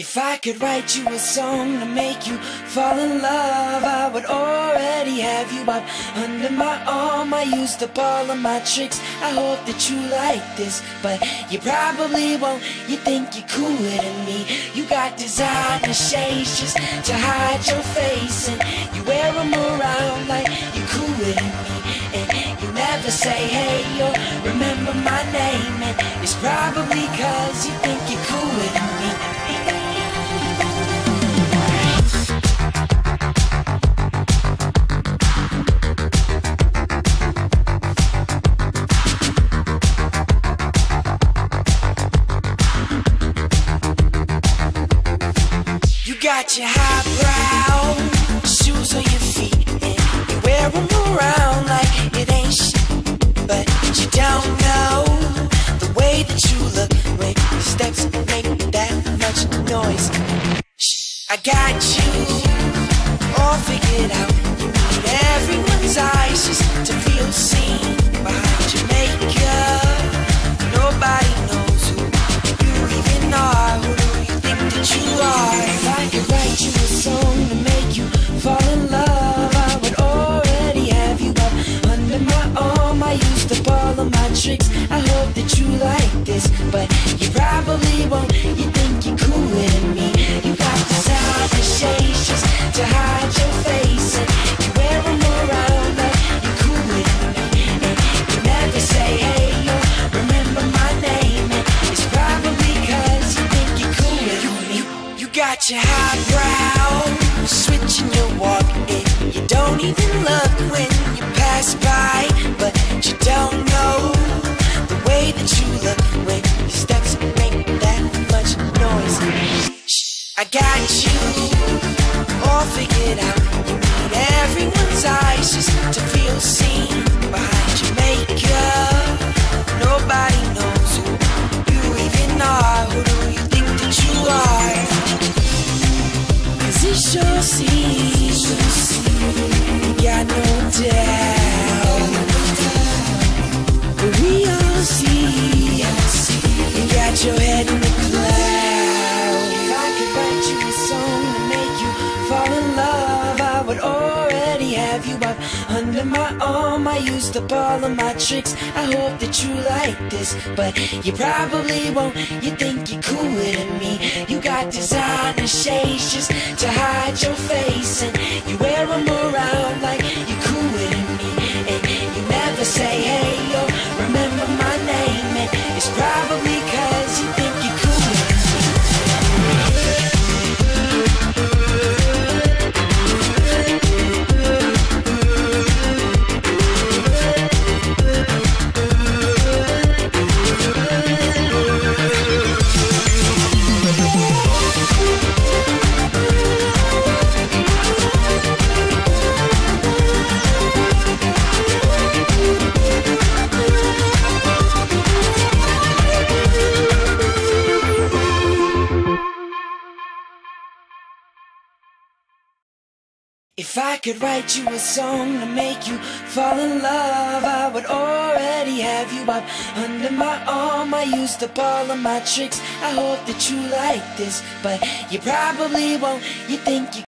If I could write you a song to make you fall in love, I would already have you up under my arm. I used up all of my tricks, I hope that you like this, but you probably won't. You think you're cooler than me. You got designer shades just to hide your face, and you wear them around like you're cooler than me. And you never say hey or remember my name, and it's probably cause you think you're cooler than me. You got your highbrow shoes on your feet, and you wear them around like it ain't shit, but you don't know the way that you look when your steps make that much noise. Shh, I got you all figured out. You need everyone's eyes just to feel seen behind your makeup. Nobody knows who you even are. Who do you think that you are? If I could write you a song to make you fall in love, I would already have you up under my arm. I used up all of my tricks, I hope that you like this, but you probably won't. You think you're cooler than me. You got designer shades just to hide your face, and you wear them around like you're cooler than me. And you never say hey or remember my name, and it's probably cause you think you're cooler than me. You got your highbrow switching your walk, and you don't even look when you pass by, but you don't know the way that you look when your steps make that much noise. Shh, I got you all figured out. You need everyone's eyes just to feel seen behind your makeup. Nobody knows who you even are. Who do you think that you are? Cause it sure seems you got no doubt, but we all see you got your head in the clouds. If I could write you a song to make you fall in love, I would already have you up under my arm. I used up all of my tricks, I hope that you like this, but you probably won't. You think you're cooler than me. You got designer shades just to hide your face, and you wear them around like you're cooler than me. And you never say hey or remember my name, and it's probably cause you think you're cooler than me. If I could write you a song to make you fall in love, I would already have you up under my arm. I used up all of my tricks, I hope that you like this, but you probably won't. You think you